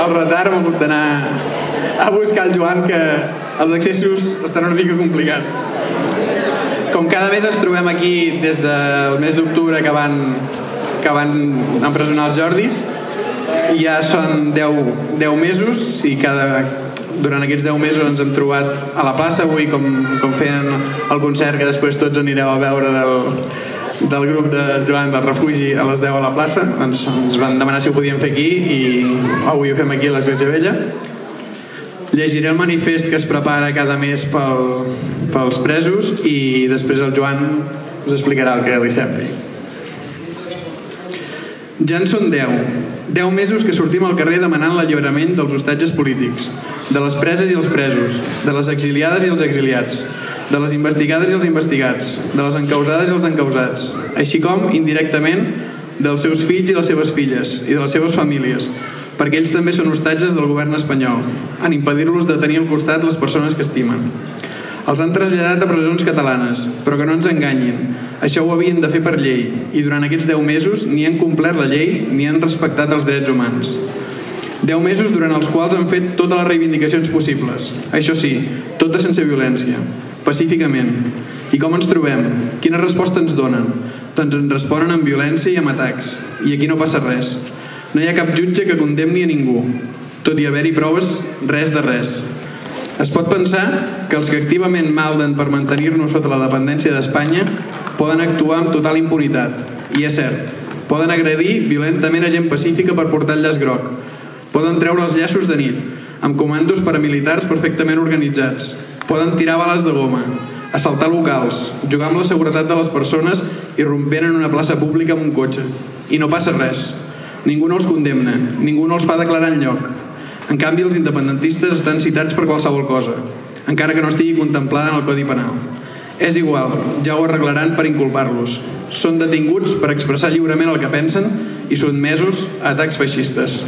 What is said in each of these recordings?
el retard hem hagut d'anar a buscar el Joan, que els accessos estan una mica complicats. Com cada mes ens trobem aquí des del mes d'octubre que van empresonar els Jordis, i ja són 10 mesos, i durant aquests 10 mesos ens hem trobat a la plaça. Avui, com feien el concert que després tots anireu a veure del grup de Joan del Refugi a les 10 a la plaça, ens van demanar si ho podíem fer aquí, i avui ho fem aquí a l'Església Vella. Llegiré el manifest que es prepara cada mes pels presos, i després el Joan us explicarà el que li sembli. Ja en són 10 mesos que sortim al carrer demanant l'alliberament dels hostatges polítics, de les preses i els presos, de les exiliades i els exiliats, de les investigades i els investigats, de les encausades i els encausats, així com, indirectament, dels seus fills i les seves filles i de les seves famílies, perquè ells també són hostatges del govern espanyol, en impedir-los de tenir al costat les persones que estimen. Els han traslladat a presons catalanes, però que no ens enganyin. Això ho havien de fer per llei, i durant aquests 10 mesos ni han complert la llei ni han respectat els drets humans. 10 mesos durant els quals han fet totes les reivindicacions possibles. Això sí, totes sense violència, pacíficament. I com ens trobem? Quina resposta ens donen? Doncs ens responen amb violència i amb atacs. I aquí no passa res. No hi ha cap jutge que condemni a ningú. Tot i haver-hi proves, res de res. Es pot pensar que els que activament malden per mantenir-nos sota la dependència d'Espanya poden actuar amb total impunitat. I és cert, poden agredir violentament a gent pacífica per portar el llaç groc. Poden treure els llaços de nit, amb comandos paramilitars perfectament organitzats. Poden tirar bales de goma, assaltar locals, jugar amb la seguretat de les persones i rompent en una plaça pública amb un cotxe. I no passa res. Ningú no els condemna, ningú no els fa declarar enlloc. En canvi, els independentistes estan citats per qualsevol cosa, encara que no estigui contemplada en el Codi Penal. És igual, ja ho arreglaran per inculpar-los. Són detinguts per expressar lliurement el que pensen i sotmesos a atacs feixistes.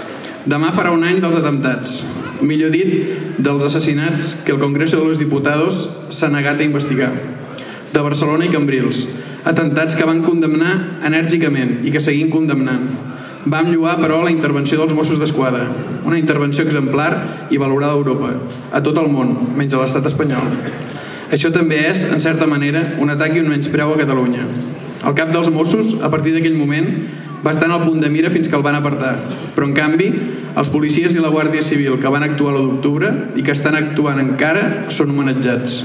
Demà farà un any dels atemptats, millor dit, dels assassinats que el Congreso de los Diputados s'ha negat a investigar, de Barcelona i Cambrils, atemptats que van condemnar enèrgicament i que seguim condemnant. Vam lloar, però, la intervenció dels Mossos d'Esquadra, una intervenció exemplar i valorada a Europa, a tot el món, menys a l'estat espanyol. Això també és, en certa manera, un atac i un menyspreu a Catalunya. El cap dels Mossos, a partir d'aquell moment, va estar en el punt de mira fins que el van apartar, però, en canvi, els policies i la Guàrdia Civil que van actuar l'1 d'octubre i que estan actuant encara són homenatjats.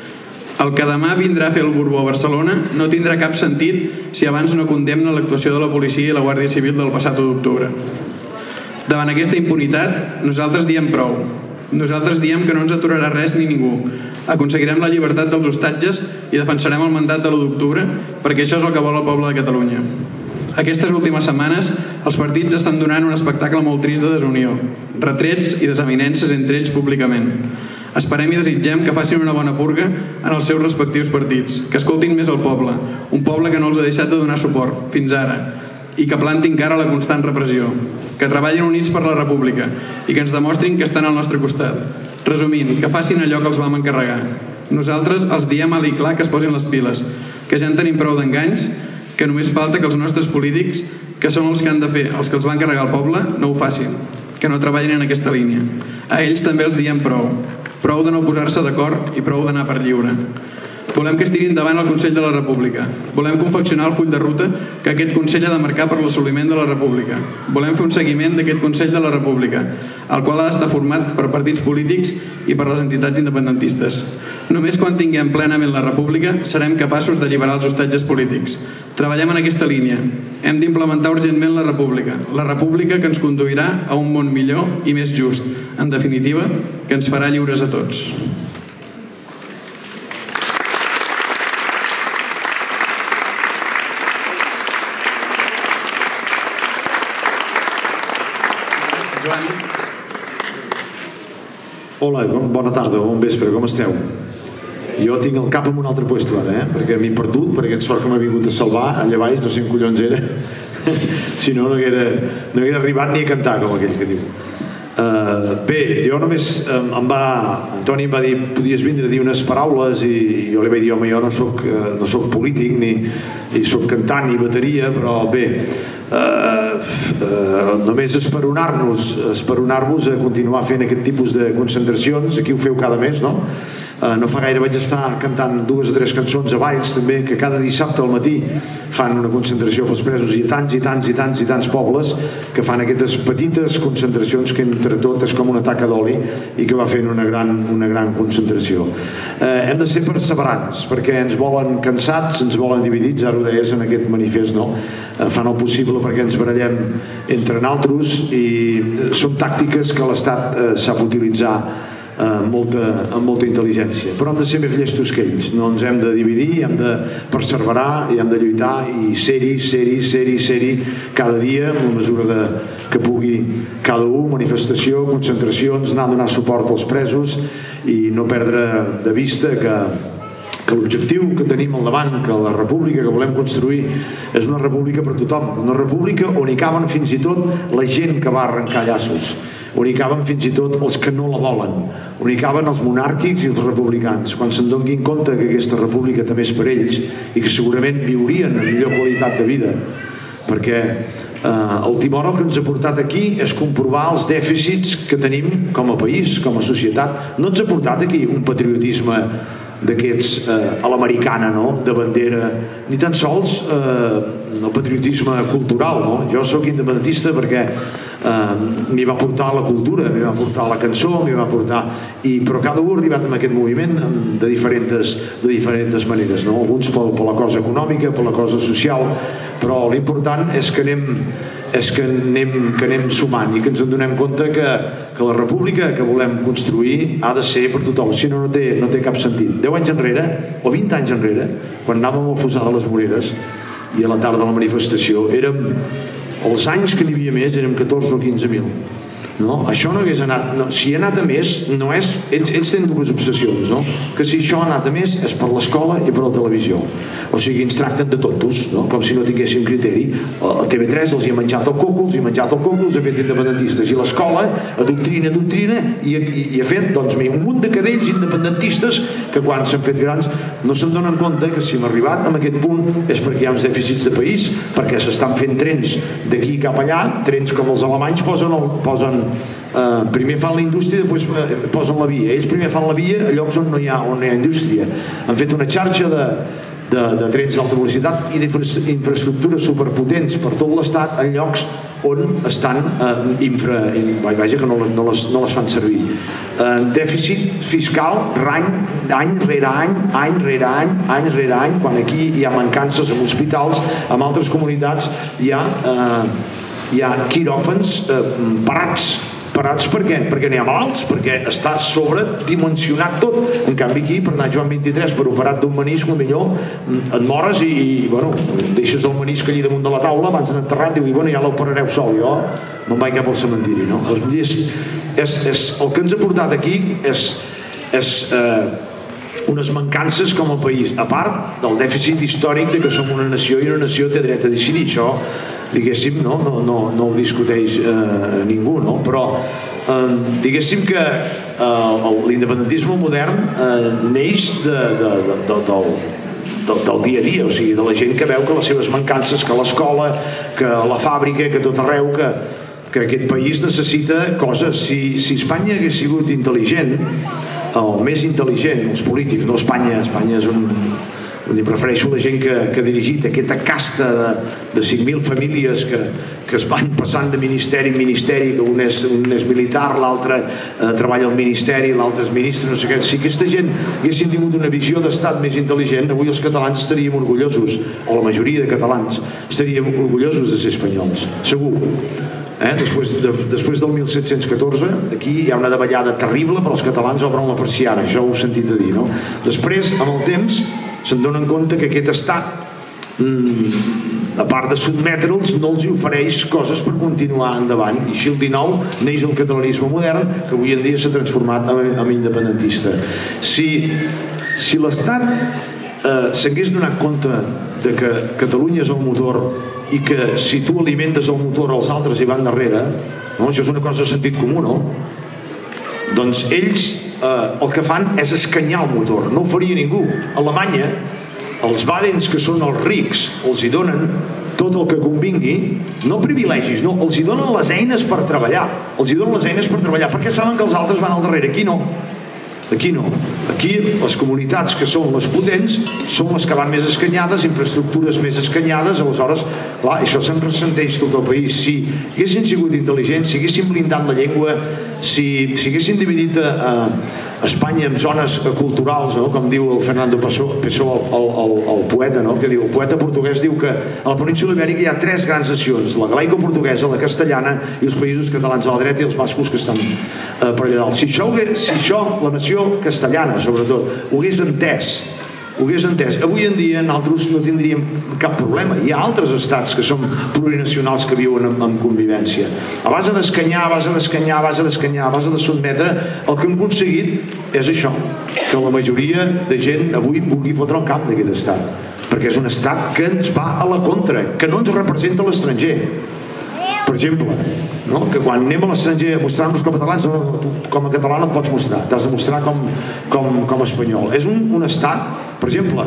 El que demà vindrà a fer el Borbó a Barcelona no tindrà cap sentit si abans no condemna l'actuació de la policia i la Guàrdia Civil del passat 1 d'octubre. Davant aquesta impunitat, nosaltres diem prou. Nosaltres diem que no ens aturarà res ni ningú. Aconseguirem la llibertat dels hostatges i defensarem el mandat de l'1 d'octubre, perquè això és el que vol el poble de Catalunya. Aquestes últimes setmanes, els partits estan donant un espectacle molt trist de desunió, retrets i desavinences entre ells públicament. Esperem i desitgem que facin una bona purga en els seus respectius partits, que escoltin més el poble, un poble que no els ha deixat de donar suport, fins ara, i que plantin cara a la constant repressió, que treballin units per la República i que ens demostrin que estan al nostre costat. Resumint, que facin allò que els vam encarregar. Nosaltres els diem alt i clar que es posin les piles, que ja en tenim prou d'enganys, que només falta que els nostres polítics, que són els que han de fer, els que els van encarregar al poble, no ho facin, que no treballin en aquesta línia. A ells també els diem prou. Prou de no posar-se d'acord i prou d'anar per lliure. Volem que es tiri endavant el Consell de la República. Volem confeccionar el full de ruta que aquest Consell ha de marcar per l'assoliment de la República. Volem fer un seguiment d'aquest Consell de la República, el qual ha d'estar format per partits polítics i per les entitats independentistes. Només quan tinguem plenament la República serem capaços d'alliberar els hostatges polítics. Treballem en aquesta línia. Hem d'implementar urgentment la República que ens conduirà a un món millor i més just. En definitiva, que ens farà lliures a tots. Joan. Hola, bona tarda, bon vespre, com esteu? Jo tinc el cap en un altre lloc ara, perquè m'he perdut, per aquest sort que m'ha vingut a salvar, allà baix, no sé en collons era, si no, no haguera arribat ni a cantar, com aquell que diu. Bé, jo només Antoni em va dir, podies vindre a dir unes paraules, i jo li vaig dir, home, jo no soc polític, ni soc cantant ni bateria, però bé, només esperonar-vos a continuar fent aquest tipus de concentracions. Aquí ho feu cada mes, no? No fa gaire vaig estar cantant 2 o 3 cançons a Valls també, que cada dissabte al matí fan una concentració pels presos, i tants pobles que fan aquestes petites concentracions que entre tot és com una taca d'oli i que va fent una gran concentració. Hem de ser perseverants perquè ens volen cansats, ens volen dividits, ara ho deies en aquest manifest, no? Fan el possible perquè ens barallem entre nosaltres, i són tàctiques que l'Estat sap utilitzar amb molta intel·ligència, però hem de ser més llestos que ells. No ens hem de dividir, hem de perseverar i hem de lluitar i ser-hi cada dia en la mesura que pugui cada un, manifestació, concentracions, anar a donar suport als presos i no perdre de vista que l'objectiu que tenim al davant, que la república que volem construir és una república per tothom, una república on hi caben fins i tot la gent que va arrencar llaços, on hi caben fins i tot els que no la volen, on hi caben els monàrquics i els republicans, quan se'n donin compte que aquesta república també és per ells i que segurament viurien amb millor qualitat de vida, perquè el timor el que ens ha portat aquí és comprovar els dèficits que tenim com a país, com a societat. No ens ha portat aquí un patriotisme d'aquests a l'americana, no? De bandera, ni tan sols el patriotisme cultural, no? Jo sóc independentista perquè m'hi va portar la cultura, m'hi va portar la cançó, m'hi va portar... Però cada un ha arribat en aquest moviment de diferents maneres, no? Alguns per la cosa econòmica, per la cosa social, però l'important és que anem sumant i que ens en donem compte que la república que volem construir ha de ser per tothom, si no té cap sentit. 10 anys enrere, o 20 anys enrere, quan anàvem al Fossar de les Moreres i a la tarda de la manifestació, els anys que n'hi havia més érem 14 o 15.000. No? Això no hagués anat... No, si ha anat a més, no és... Ells tenen dues obsessions, no? Que si això ha anat a més és per l'escola i per la televisió. O sigui, ens tracten de tontos, no? Com si no tinguéssim criteri. A TV3 els hi ha menjat el coco, els ha fet independentistes. I l'escola adoctrina i ha fet, doncs, un munt de cadells independentistes que quan s'han fet grans no se'n donen compte que si hem arribat a aquest punt és perquè hi ha uns dèficits de país, perquè s'estan fent trens d'aquí cap allà, trens com els alemanys primer fan la indústria i després posen la via. Ells primer fan la via a llocs on no hi ha indústria. Han fet una xarxa de trens d'alta velocitat i d'infraestructures superpotents per tot l'estat en llocs on estan vaja que no les fan servir. Dèficit fiscal any rere any, quan aquí hi ha mancances en hospitals, en altres comunitats hi ha quiròfans parats per què? Perquè n'hi ha malalts, perquè està sobredimensionat tot. En canvi aquí, per anar a Joan 23 per operat d'un menisc, millor et mores i deixes el menisc allí damunt de la taula abans d'enterrar, i diu, ja l'operareu sol, jo me'n vaig cap al cementiri, no? El que ens ha portat aquí és unes mancances com a país, a part del dèficit històric de que som una nació i una nació té dret a decidir. Això, diguéssim, no ho discuteix ningú, no? Però diguéssim que l'independentisme modern neix del dia a dia, o sigui, de la gent que veu que les seves mancances, que l'escola, que la fàbrica, que tot arreu, que aquest país necessita coses. Si Espanya hagués sigut intel·ligent, o més intel·ligent, els polítics, no Espanya és Li prefereixo la gent que ha dirigit aquesta casta de 5.000 famílies que es van passant de ministeri en ministeri, que un és militar, l'altre treballa al ministeri, l'altre és ministre, no sé què. Si aquesta gent haguessin tingut una visió d'estat més intel·ligent, avui els catalans estaríem orgullosos, o la majoria de catalans estaríem orgullosos de ser espanyols, segur. Després del 1714 aquí hi ha una davallada terrible, però els catalans obren la persiana, això ho heu sentit a dir, no? Després, amb el temps, se'n donen compte que aquest estat, a part de sotmetre'ls, no els ofereix coses per continuar endavant, i així el 19 neix el catalanisme modern, que avui en dia s'ha transformat en independentista. Si l'Estat s'hagués donat compte de que Catalunya és el motor i que si tu alimentes el motor els altres hi van darrere, això és una cosa de sentit comú, no? Doncs ells el que fan és escanyar el motor, no ho faria ningú. A Alemanya, els Badens, que són els rics, els hi donen tot tot el que convingui, no privilegis, no, els hi donen les eines per treballar, perquè saben que els altres van al darrere. Aquí no. Aquí les comunitats que són les potents són les que van més escanyades, infraestructures més escanyades, aleshores, clar, això se'n ressenteix tot el país. Si haguessin sigut intel·ligents, si haguessin blindat la llengua, si haguessin dividit Espanya en zones culturals, com diu el Fernando Pessoa, el poeta, que diu, el poeta portuguès diu que a la península ibèrica hi ha 3 grans nacions, la galaico-portuguesa, la castellana i els països catalans a la dreta i els bascos que estan per allà dalt. Si això, la nació castellana, sobretot, ho hagués entès, avui en dia nosaltres no tindríem cap problema. Hi ha altres estats que són plurinacionals que viuen en convivència. A base d'escanyar, a base de sotmetre, el que hem aconseguit és això, que la majoria de gent avui vulgui fotre el cap d'aquest estat, perquè és un estat que ens va a la contra, que no ens representa l'estranger. Per exemple, que quan anem a l'estranger a mostrar-nos com a catalans, com a català no et pots mostrar, t'has de mostrar com a espanyol. És un estat, per exemple,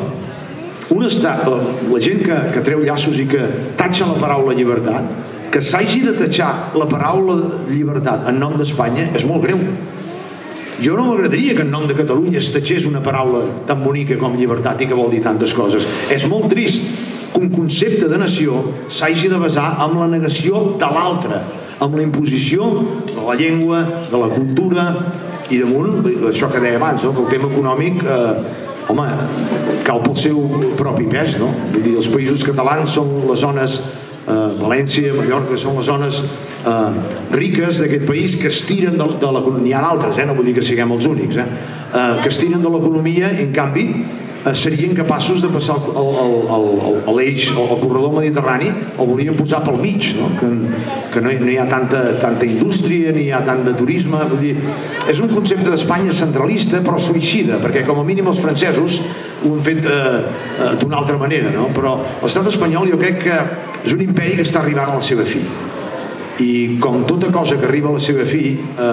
la gent que treu llaços i que tatxa la paraula llibertat, que s'hagi de tatxar la paraula llibertat en nom d'Espanya és molt greu. Jo no m'agradaria que en nom de Catalunya es tatxés una paraula tan bonica com llibertat i que vol dir tantes coses. És molt trist que un concepte de nació s'hagi de basar en la negació de l'altre, amb la imposició de la llengua, de la cultura i damunt, això que deia abans, que el tema econòmic, home, cal pel seu propi pes, no? Vull dir, els països catalans són les zones, València, Mallorca, són les zones riques d'aquest país que es tiren de l'economia. N'hi ha d'altres, no vull dir que siguem els únics, que es tiren de l'economia i en canvi serien capaços de passar l'eix, el corredor mediterrani, el volien posar pel mig, que no hi ha tanta indústria, ni hi ha tant de turisme. Vull dir, és un concepte d'Espanya centralista però suïcida, perquè com a mínim els francesos ho han fet d'una altra manera, però l'estat espanyol jo crec que és un imperi que està arribant a la seva fi, i com tota cosa que arriba a la seva fi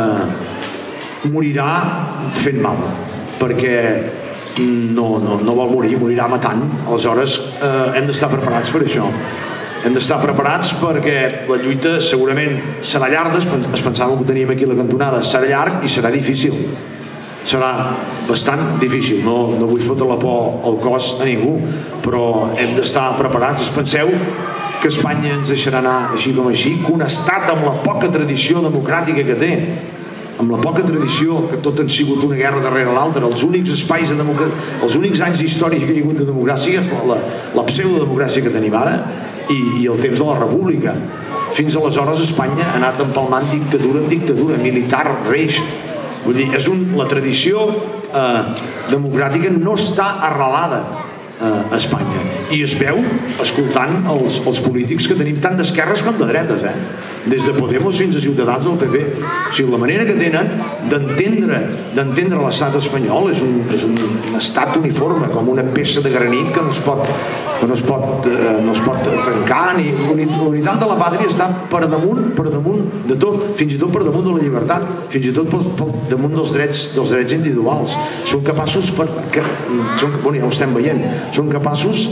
morirà fent mal, perquè no vol morir, morirà matant. Aleshores hem d'estar preparats per això, hem d'estar preparats perquè la lluita segurament serà llarga. Es pensava que ho teníem aquí a la cantonada, serà llarg i serà difícil, serà bastant difícil. No vull fotre la por al cos a ningú, però hem d'estar preparats. Penseu que Espanya ens deixarà anar així com així, que un estat amb la poca tradició democràtica que té, amb la poca tradició, que tot han sigut una guerra darrere l'altra, els únics espais de democràcia, els únics anys històrics que hi ha hagut de democràcia, la pseudodemocràcia que tenim ara i el temps de la república. Fins aleshores Espanya ha anat empalmant dictadura en dictadura, militar, reis. Vull dir, la tradició democràtica no està arrelada a Espanya, i es veu escoltant els polítics que tenim tant d'esquerres com de dretes, des de Podemos fins a Ciutadans del PP. O sigui, la manera que tenen d'entendre l'estat espanyol és un estat uniforme, com una peça de granit que no es pot trencar. La unitat de la pàtria està per damunt de tot, fins i tot per damunt de la llibertat, fins i tot per damunt dels drets individuals. Són capaços, ja ho estem veient, són capaços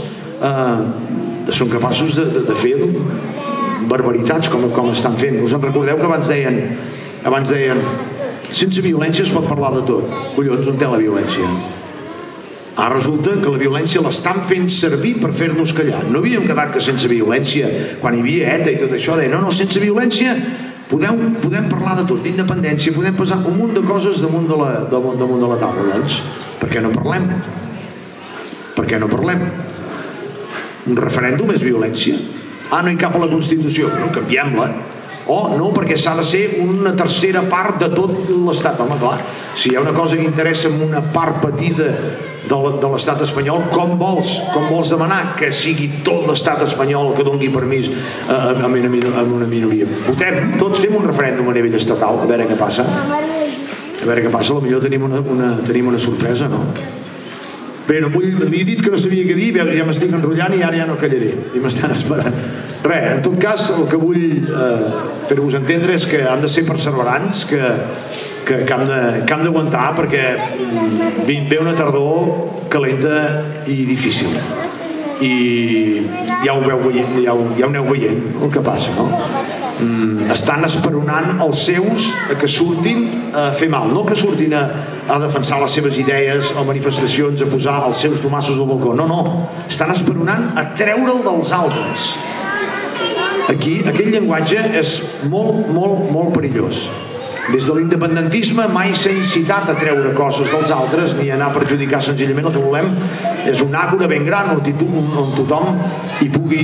de fer barbaritats com estan fent. Us en recordeu que abans deien sense violència es pot parlar de tot. Collons, on té la violència? Ara resulta que la violència l'estan fent servir per fer-nos callar. No havíem quedat que sense violència, quan hi havia ETA i tot això, deien no, sense violència podem parlar de tot, d'independència, podem posar un munt de coses damunt de la taula. Doncs, per què no parlem? Per què no parlem? Un referèndum és violència? No hi cap a la Constitució, no, canviem-la. No, perquè s'ha de ser una tercera part de tot l'Estat. Home, clar, si hi ha una cosa que interessa en una part petita de l'Estat espanyol, com vols demanar que sigui tot l'Estat espanyol que doni permís a una minoria? Votem, tots fem un referèndum a nivell estatal, a veure què passa. Potser tenim una sorpresa, no? Bé, m'havia dit que no sabia què dir, ja m'estic enrotllant i ara ja no callaré, i m'estan esperant. Res, en tot cas, el que vull fer-vos entendre és que han de ser perseverants, que hem d'aguantar, perquè ve una tardor calenta i difícil. i ja ho aneu veient el que passa, no? Estan esperonant els seus que surtin a fer mal, no que surtin a defensar les seves idees a manifestacions, a posar els seus tomassos al balcó, no, estan esperonant a treure'l dels altres. Aquí aquest llenguatge és molt perillós. Des de l'independentisme mai s'ha incitat a treure coses dels altres ni a anar a perjudicar. Senzillament el que volem és un àgora ben gran on tothom hi pugui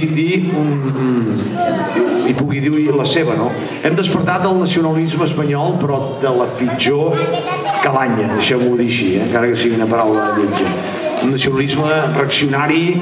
dir la seva, no? Hem despertat el nacionalisme espanyol, però de la pitjor calanya, deixeu-m'ho dir així, encara que sigui una paraula lletja. Un nacionalisme reaccionari,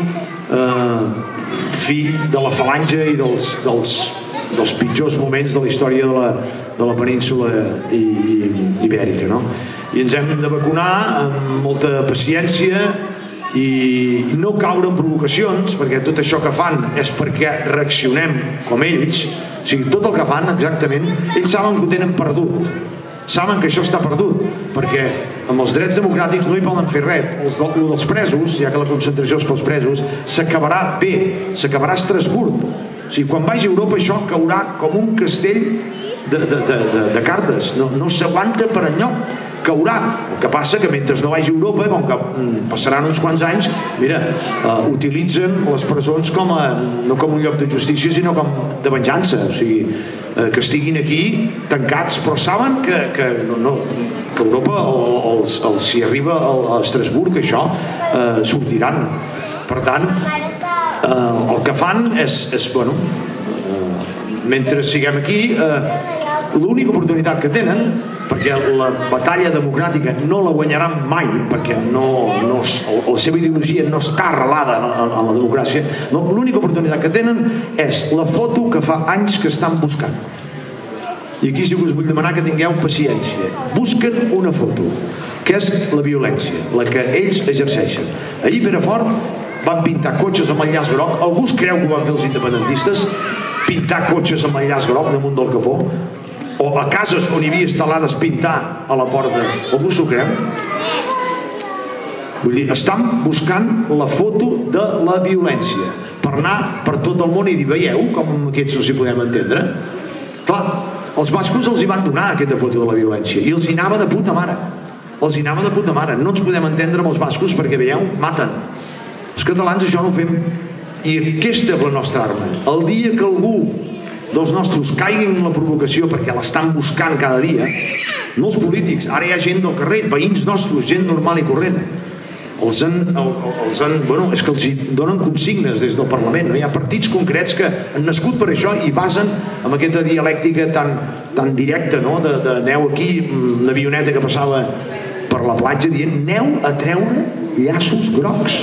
fill de la falange i dels pitjors moments de la història de la península ibèrica, no? I ens hem de vacunar amb molta paciència i no caure en provocacions, perquè tot això que fan és perquè reaccionem com ells. O sigui, tot el que fan exactament, ells saben que ho tenen perdut, saben que això està perdut, perquè amb els drets democràtics no hi poden fer res. Els presos, ja que la concentració és pels presos, s'acabarà a Estrasburg. O sigui, quan vagi a Europa això caurà com un castell de cartes, no s'aguanta per enlloc, caurà. El que passa que mentre no vagi a Europa, com que passaran uns quants anys, mira, utilitzen les presons no com un lloc de justícia, sinó com de venjança. O sigui, que estiguin aquí tancats, però saben que Europa si arriba a Estrasburg això sortiran. Per tant, el que fan és bueno, mentre siguem aquí, l'única oportunitat que tenen, perquè la batalla democràtica no la guanyaran mai, perquè la seva ideologia no està arrelada en la democràcia, l'única oportunitat que tenen és la foto que fa anys que estan buscant. I aquí sí que us vull demanar que tingueu paciència. Busquen una foto, que és la violència, la que ells exerceixen. Ahir a Perafort van pintar cotxes amb el llaç groc. Algú es creu que ho van fer els independentistes? Pintar cotxes amb el llaç groc damunt del capó? O a cases on hi havia instal·lades pintar a la porta? Algú s'ho creu? Vull dir, estan buscant la foto de la violència per anar per tot el món i dir, veieu com aquests no s'hi podem entendre? Clar, els bascos els hi van donar aquesta foto de la violència i els hi anava de puta mare. No ens podem entendre amb els bascos perquè, veieu, maten. Els catalans això no ho fem. I aquesta és la nostra arma. El dia que algú dels nostres caigui en la provocació, perquè l'estan buscant cada dia, no els polítics, ara hi ha gent del carrer, veïns nostres, gent normal i corrent, és que els donen consignes des del Parlament, no? Hi ha partits concrets que han nascut per això i basen en aquesta dialèctica tan directa, no? Aneu aquí, l'avioneta que passava per la platja dient aneu a treure llaços grocs,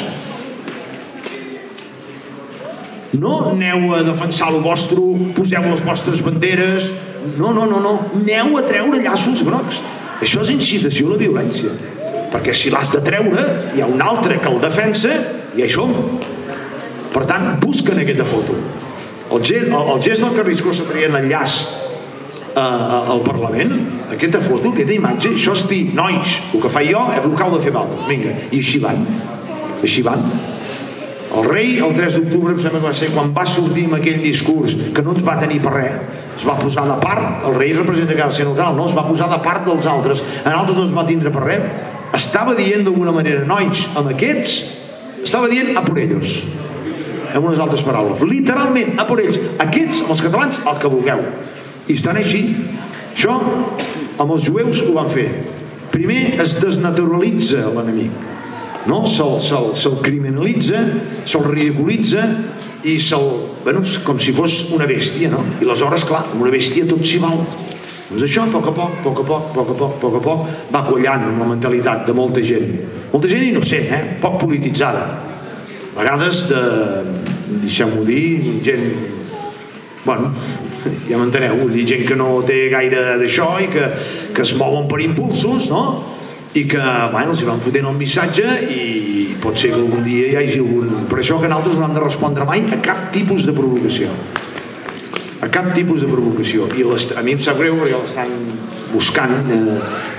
no aneu a defensar el vostre, poseu les vostres banderes, no, aneu a treure llaços grocs. Això és incitació a la violència, perquè si l'has de treure hi ha un altre que el defensa i això. Per tant, busquen aquesta foto. El gest del Carrasco se traient el llaç al Parlament, aquesta foto, aquesta imatge, això és dir, nois, el que faig jo és el que heu de fer vosaltres, vinga, i així van. El rei, el 3 d'octubre, em sembla que va ser quan va sortir amb aquell discurs que no ens va tenir per res, es va posar de part, el rei representa que ha de ser neutral, no, es va posar de part dels altres, en altres no es va tindre per res, estava dient d'alguna manera, nois, amb aquests, estava dient a por ellos, amb unes altres paraules, literalment, a por ells, aquests, amb els catalans, el que vulgueu, i estan així. Això, amb els jueus ho van fer. Primer es desnaturalitza l'enemic, no? Se'l criminalitza, se'l ridiculitza i com si fos una bèstia, no? I aleshores, clar, amb una bèstia tot s'hi val. Doncs això, a poc a poc, va quallant amb la mentalitat de molta gent innocent, poc polititzada, a vegades deixem-ho dir, gent, bueno, ja m'enteneu, vull dir, gent que no té gaire d'això i que es mouen per impulsos, no? I que, bueno, els hi van fotent el missatge i pot ser que algun dia hi hagi algun... Per això que nosaltres no hem de respondre mai a cap tipus de provocació. A cap tipus de provocació. I a mi em sap greu perquè l'estan buscant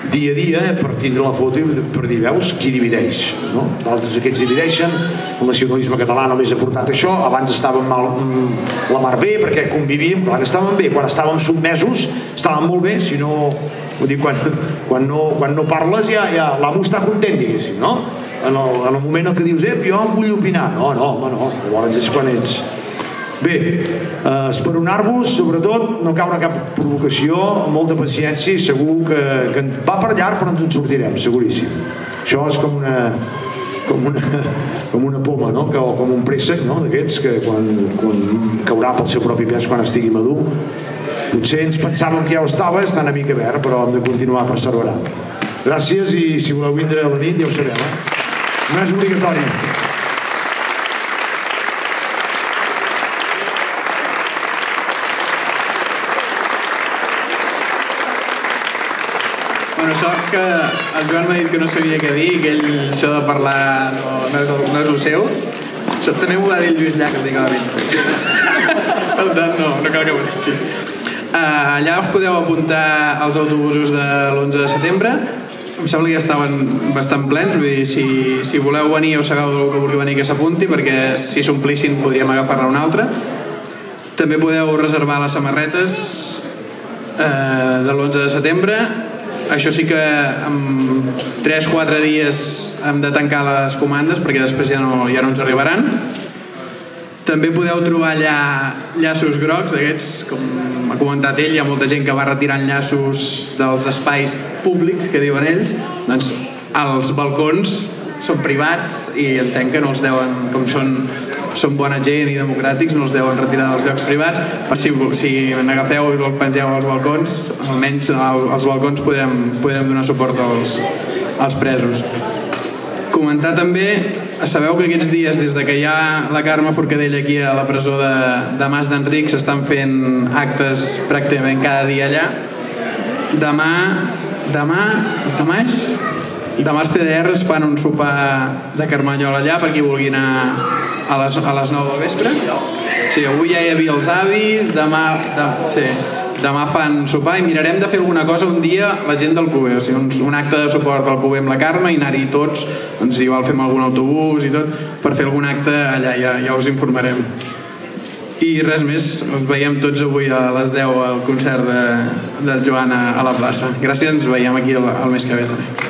dia a dia per tindre la foto i per dir, veus, qui divideix, no? D'altres aquests divideixen, el nacionalisme català només ha portat això, abans estàvem la mar bé perquè convivíem, clar que estàvem bé, quan estàvem sotmesos estàvem molt bé, si no, vull dir, quan no parles ja l'amo està content, diguéssim, no? En el moment en què dius, jo em vull opinar, no, llavors és quan ets... Bé, esperonar-vos, sobretot, no caure cap provocació, molta paciència i segur que va per llarg però ens en sortirem, seguríssim. Això és com una poma, no? O com un préssec, no? D'aquests que quan caurà pel seu propi pes quan estigui madur. Potser ens pensàvem que ja ho estava, està una mica verd, però hem de continuar perseverant. Gràcies i si voleu vindre a la nit ja ho sabeu, No és obligatori. Bueno, sort que el Joan m'ha dit que no sabia què dir, que ell això de parlar no és el seu. Això també m'ho va dir el Lluís Llach, el dia que va venir. Per tant, no cal que ho deixis. Allà us podeu apuntar als autobusos de l'11 de setembre. Em sembla que ja estaven bastant plens, vull dir, si voleu venir o sabeu que vulgueu venir que s'apunti, perquè si s'omplissin podríem agafar-ne un altre. També podeu reservar les samarretes de l'11 de setembre. Això sí que en 3-4 dies hem de tancar les comandes perquè després ja no ens arribaran. També podeu trobar allà llaços grocs, d'aquests, com ha comentat ell, hi ha molta gent que va retirant llaços dels espais públics, que diuen ells. Doncs els balcons són privats i entenc que no els deuen, com són bona gent i democràtics, no els deuen retirar dels llocs privats. Si n'agafeu i el pengeu als balcons, almenys als balcons podrem donar suport als presos. Comentar també, sabeu que aquests dies, des que hi ha la Carme Forcadell aquí a la presó de Mas d'Enric, s'estan fent actes pràcticament cada dia allà. Demà els TDRs fan un sopar de Carmanyol allà per qui vulgui anar a les 9 del vespre. Sí, avui ja hi havia els avis, demà fan sopar i mirarem de fer alguna cosa un dia la gent del CUBE, o sigui, un acte de suport al CUBE amb la Carme i anar-hi tots, doncs igual fem algun autobús i tot, per fer algun acte allà, ja us informarem. I res més, ens veiem tots avui a les 10 al concert del Joan a la plaça. Gràcies, ens veiem aquí el mes que ve també.